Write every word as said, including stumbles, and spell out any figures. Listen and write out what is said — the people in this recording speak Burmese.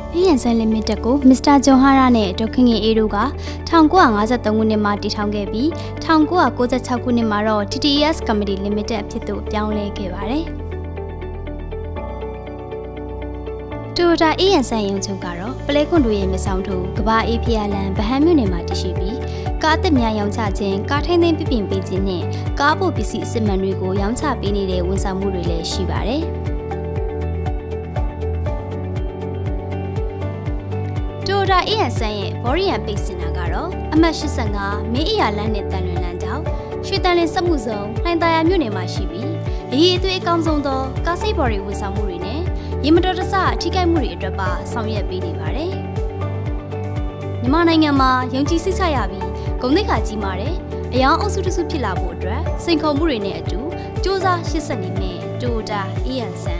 Aye Sons Limited ကို Mister John Hara နဲ့ဒေါက်ခင်ငယ်အေးတို့က၁၉၅၃ခုနှစ်မှာတည်ထောင်ခဲ့ပြီး၁၉၉၆ခုနှစ်မှာတော့ T T A S Company Limited အဖြစ်သို့ပြောင်းလဲခဲ့ပါတယ်။ Toyota Aye Sons ရုံးချုပ်ကတော့ပလဲခွန်တို့ရဲ့မြဆောင်ထုကဘာအေးဖျားလန်ဗဟန်းမြို့နယ်မှာတည်ရှိပြီးကားအသစ်များရောင်းချခြင်းကားထိန်းသိမ်းပြပြင်ပေးခြင်းနဲ့ကားပို့ပစ္စည်းအစစ်မှန်တွေကိုရောင်းချပေးနေတဲ့ဝန်ဆောင်မှုတွေလည်းရှိပါတယ်။ Toyota Aye Sons ရဲ့ဘော်ရီယန်ပိတ်စင်တာကတော့အမှတ်၈၅မင်းအရာလမ်းနဲ့တန်လွင်လမ်းကြောင်းရွှေတန်လင်းစက်မှုဇုံလှိုင်သာယာမြို့နယ်မှာရှိပြီးအရေးအသွေးအကောင်းဆုံးသောကားစိတ်ဘော်ရီဝန်ဆောင်မှုတွေနဲ့ရေမတော်တဆထိခိုက်မှုတွေအတွက်ပါဆောင်ရွက်ပေးနေပါတယ်။မြန်မာနိုင်ငံမှာယုံကြည်စိတ်ချရပြီးဂုဏ်သိက္ခာကြီးမာတဲ့အယောင်အုပ်စုတစ်စုဖြစ်လာဖို့အတွက်စိန်ခေါ်မှုတွေနဲ့အတူစ조사ရှေ့ဆက်နေမယ့် Toyota Aye Sons